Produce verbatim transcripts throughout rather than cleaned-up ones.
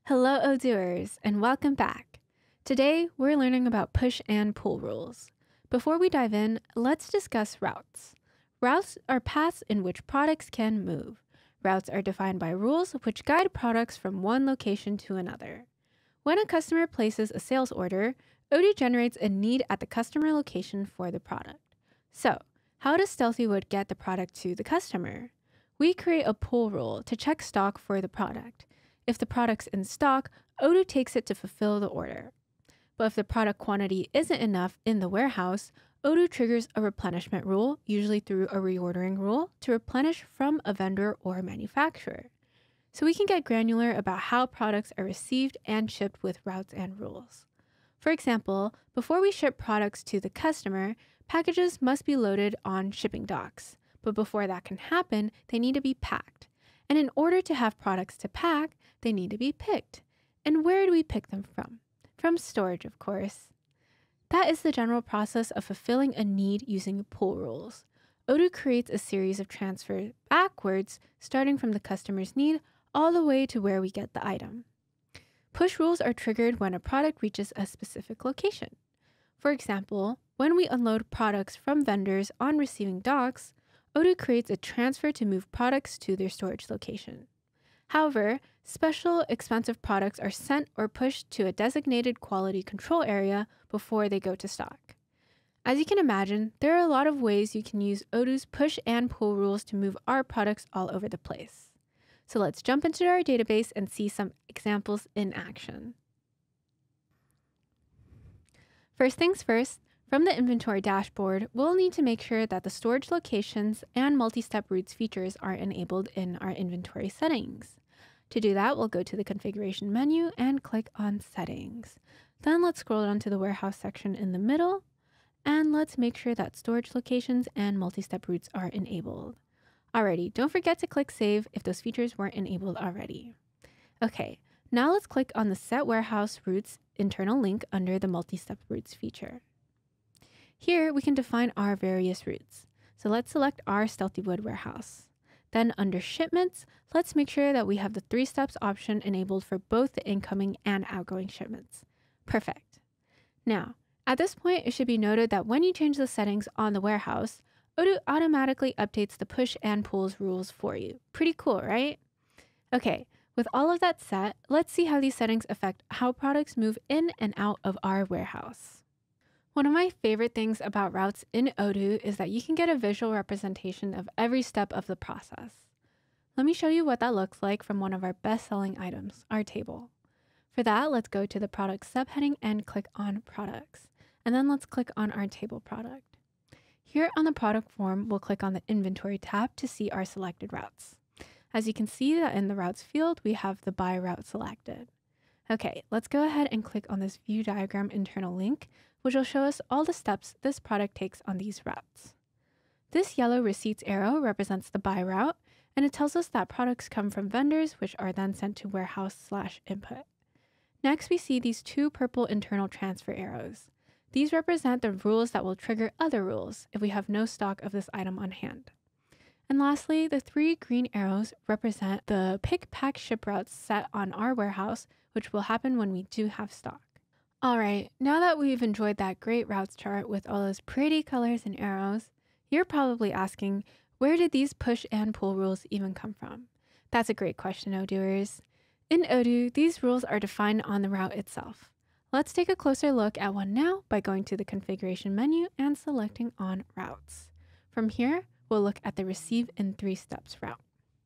Hello, Odooers, and welcome back. Today, we're learning about push and pull rules. Before we dive in, let's discuss routes. Routes are paths in which products can move. Routes are defined by rules which guide products from one location to another. When a customer places a sales order, Odoo generates a need at the customer location for the product. So, how does Stealthywood get the product to the customer? We create a pull rule to check stock for the product. If the product's in stock, Odoo takes it to fulfill the order. But if the product quantity isn't enough in the warehouse, Odoo triggers a replenishment rule, usually through a reordering rule, to replenish from a vendor or manufacturer. So we can get granular about how products are received and shipped with routes and rules. For example, before we ship products to the customer, packages must be loaded on shipping docks. But before that can happen, they need to be packed. And in order to have products to pack, they need to be picked. And where do we pick them from? From storage, of course. That is the general process of fulfilling a need using pull rules. Odoo creates a series of transfers backwards, starting from the customer's need all the way to where we get the item. Push rules are triggered when a product reaches a specific location. For example, when we unload products from vendors on receiving docks, Odoo creates a transfer to move products to their storage location. However, special expensive products are sent or pushed to a designated quality control area before they go to stock. As you can imagine, there are a lot of ways you can use Odoo's push and pull rules to move our products all over the place. So let's jump into our database and see some examples in action. First things first, from the inventory dashboard, we'll need to make sure that the storage locations and multi-step routes features are enabled in our inventory settings. To do that, we'll go to the configuration menu and click on settings. Then let's scroll down to the warehouse section in the middle, and let's make sure that storage locations and multi-step routes are enabled. Alrighty, don't forget to click save if those features weren't enabled already. Okay, now let's click on the set warehouse routes internal link under the multi-step routes feature. Here, we can define our various routes. So let's select our Stealthywood warehouse. Then under shipments, let's make sure that we have the three steps option enabled for both the incoming and outgoing shipments. Perfect. Now, at this point, it should be noted that when you change the settings on the warehouse, Odoo automatically updates the push and pulls rules for you. Pretty cool, right? Okay, with all of that set, let's see how these settings affect how products move in and out of our warehouse. One of my favorite things about routes in Odoo is that you can get a visual representation of every step of the process. Let me show you what that looks like from one of our best-selling items, our table. For that, let's go to the product subheading and click on products. And then let's click on our table product. Here on the product form, we'll click on the inventory tab to see our selected routes. As you can see that in the routes field, we have the by route selected. Okay, let's go ahead and click on this view diagram internal link, which will show us all the steps this product takes on these routes. This yellow receipts arrow represents the buy route, and it tells us that products come from vendors, which are then sent to warehouse slash input. Next, we see these two purple internal transfer arrows. These represent the rules that will trigger other rules if we have no stock of this item on hand. And lastly, the three green arrows represent the pick, pack, ship routes set on our warehouse, which will happen when we do have stock. Alright, now that we've enjoyed that great routes chart with all those pretty colors and arrows, you're probably asking, where did these push and pull rules even come from? That's a great question, Odooers. In Odoo, these rules are defined on the route itself. Let's take a closer look at one now by going to the configuration menu and selecting on routes. From here, we'll look at the receive in three steps route.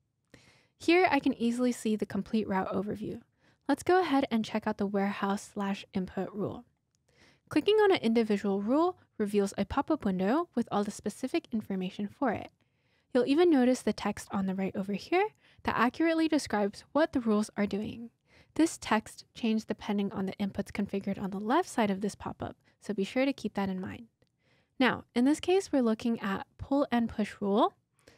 Here, I can easily see the complete route overview. Let's go ahead and check out the warehouse slash input rule. Clicking on an individual rule reveals a pop-up window with all the specific information for it. You'll even notice the text on the right over here that accurately describes what the rules are doing. This text changes depending on the inputs configured on the left side of this pop-up, so be sure to keep that in mind. Now, in this case, we're looking at pull and push rule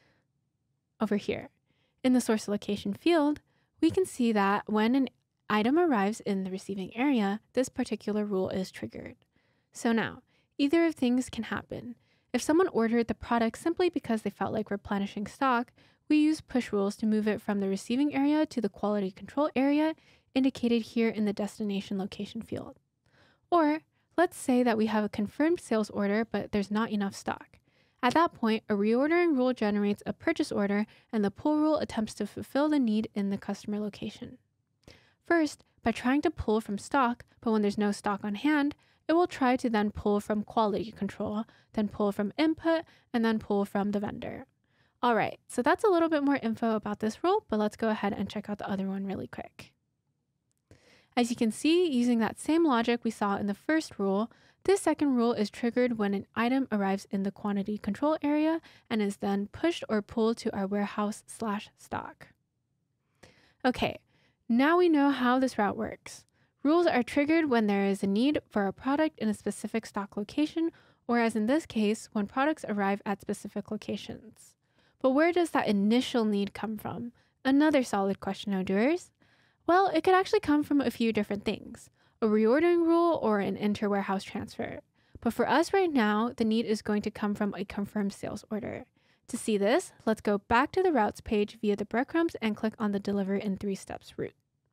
over here. In the source location field, we can see that when an item arrives in the receiving area, this particular rule is triggered. So now, either of things can happen. If someone ordered the product simply because they felt like replenishing stock, we use push rules to move it from the receiving area to the quality control area indicated here in the destination location field. Or let's say that we have a confirmed sales order, but there's not enough stock. At that point, a reordering rule generates a purchase order, and the pull rule attempts to fulfill the need in the customer location. First, by trying to pull from stock, but when there's no stock on hand, it will try to then pull from quality control, then pull from input, and then pull from the vendor. All right, so that's a little bit more info about this rule, but let's go ahead and check out the other one really quick. As you can see, using that same logic we saw in the first rule, this second rule is triggered when an item arrives in the quantity control area and is then pushed or pulled to our warehouse slash stock. Okay, now we know how this route works. Rules are triggered when there is a need for a product in a specific stock location, or as in this case, when products arrive at specific locations. But where does that initial need come from? Another solid question, Odooers. Well, it could actually come from a few different things, a reordering rule or an inter-warehouse transfer. But for us right now, the need is going to come from a confirmed sales order. To see this, let's go back to the routes page via the breadcrumbs and click on the deliver in three steps route.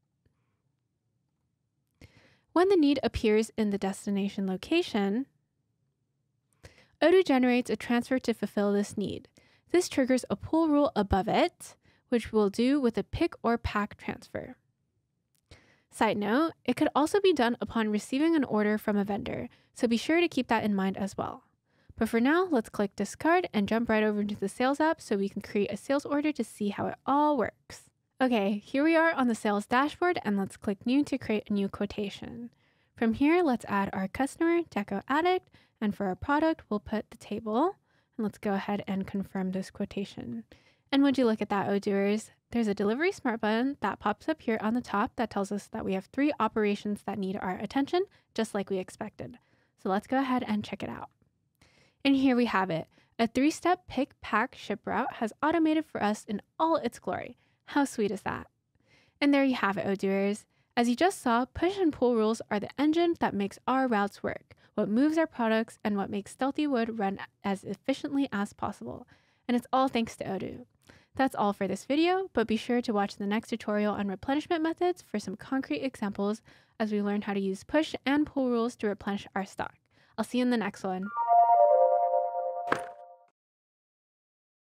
When the need appears in the destination location, Odoo generates a transfer to fulfill this need. This triggers a pull rule above it, which we'll do with a pick or pack transfer. Side note, it could also be done upon receiving an order from a vendor, so be sure to keep that in mind as well. But for now, let's click discard and jump right over into the sales app so we can create a sales order to see how it all works. Okay, here we are on the sales dashboard, and let's click new to create a new quotation. From here, let's add our customer, Deco Addict, and for our product, we'll put the table. And let's go ahead and confirm this quotation. And would you look at that, Odooers? There's a delivery smart button that pops up here on the top that tells us that we have three operations that need our attention, just like we expected. So let's go ahead and check it out. And here we have it. A three-step pick, pack, ship route has automated for us in all its glory. How sweet is that? And there you have it, Odooers. As you just saw, push and pull rules are the engine that makes our routes work, what moves our products, and what makes Stealthy Wood run as efficiently as possible. And it's all thanks to Odoo. That's all for this video, but be sure to watch the next tutorial on replenishment methods for some concrete examples as we learn how to use push and pull rules to replenish our stock. I'll see you in the next one.